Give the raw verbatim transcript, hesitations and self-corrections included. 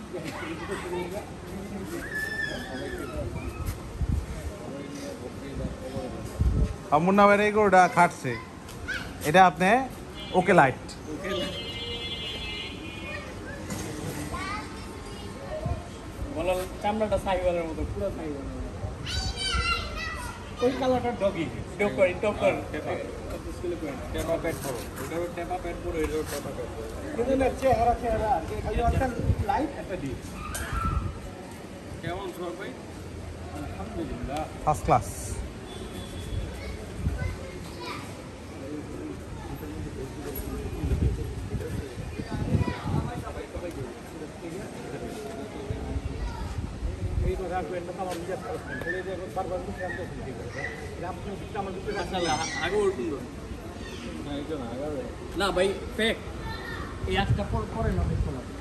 মুন্না ভাই এই গরুটা খাটছে, এটা আপনি ওকে লাইট বলা চামড়াটা সাইওয়ালের মতো পুরো সাইওয়াল। ওই কালারটা ডগি ডোকর ডোকর স্কুলে কই টেপা পেট পড়ো, এটা টেপা পেট পড়ো, এটা টেপা পেট পড়ো, কিন্তু না চেহারা চেহারা আর কি খালি একটা লাইট একটা দি। কেমন সর ভাই? আলহামদুলিল্লাহ ফার্স্ট ক্লাস। রাখবেন না আমার নিজে করছেন বলে যে বারবার মুখে আসতে ঠিক আছে আপনি আমার দুটো মাশাআল্লাহ আগে ওর সুন্দর না এটা না আগে না ভাই ফেক এই আজটা পরে না দেখো না